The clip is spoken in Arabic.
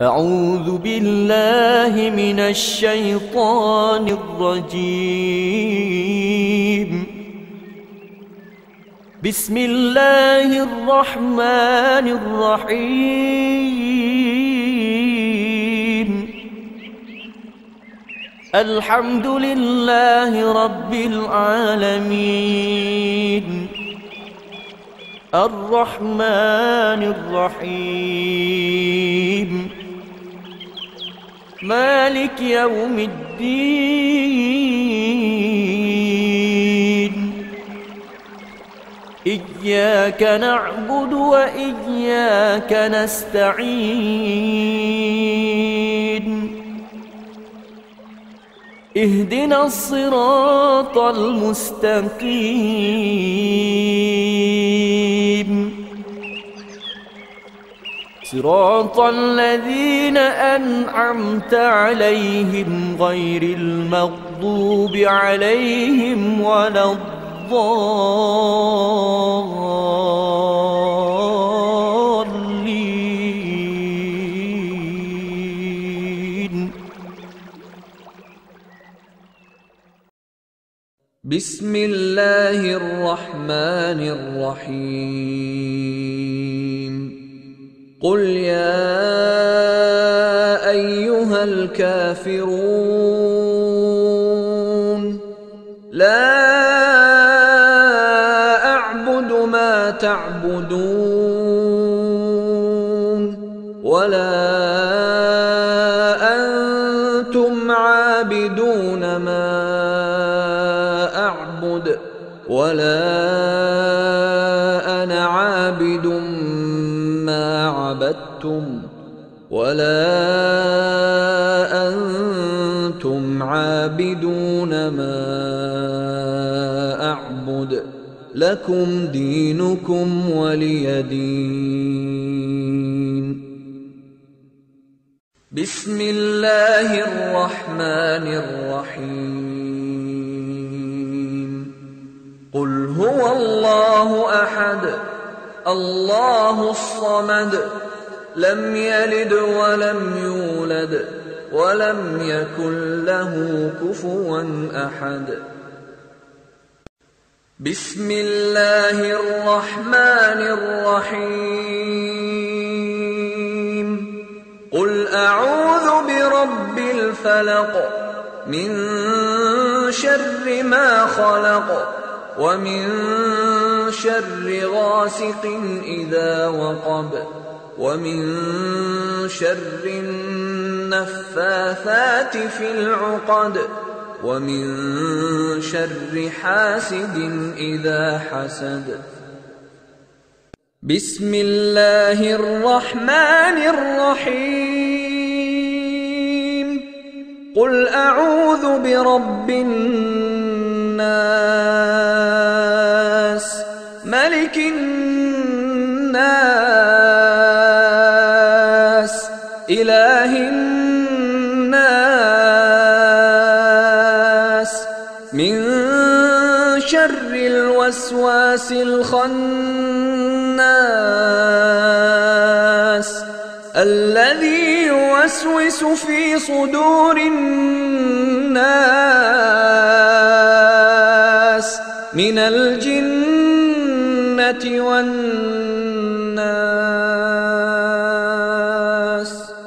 أعوذ بالله من الشيطان الرجيم. بسم الله الرحمن الرحيم. الحمد لله رب العالمين، الرحمن الرحيم، مالك يوم الدين. إياك نعبد وإياك نستعين. اهدنا الصراط المستقيم، صراط الذين أنعمت عليهم غير المغضوب عليهم ولا الضالين. بسم الله الرحمن الرحيم. قل يا أيها الكافرون لا أعبد ما تعبدون ولا أنتم عابدون ما أعبد ولا أنا عابد ما عبدتم ولا أنتم عابدون ما أعبد، لكم دينكم ولي دين. بسم الله الرحمن الرحيم. قل هو الله أحد الله الصمد لم يلد ولم يولد ولم يكن له كفوا أحد. بسم الله الرحمن الرحيم. قل أعوذ برب الفلق من شر ما خلق ومن شر غاسق إذا وقب ومن شر النفاثات في العقد ومن شر حاسد إذا حسد. بسم الله الرحمن الرحيم. قل أعوذ برب الناس ملك الناس إله الناس من شر الوسواس الخناس الذي يوسوس في صدور الناس من الجنة والناس.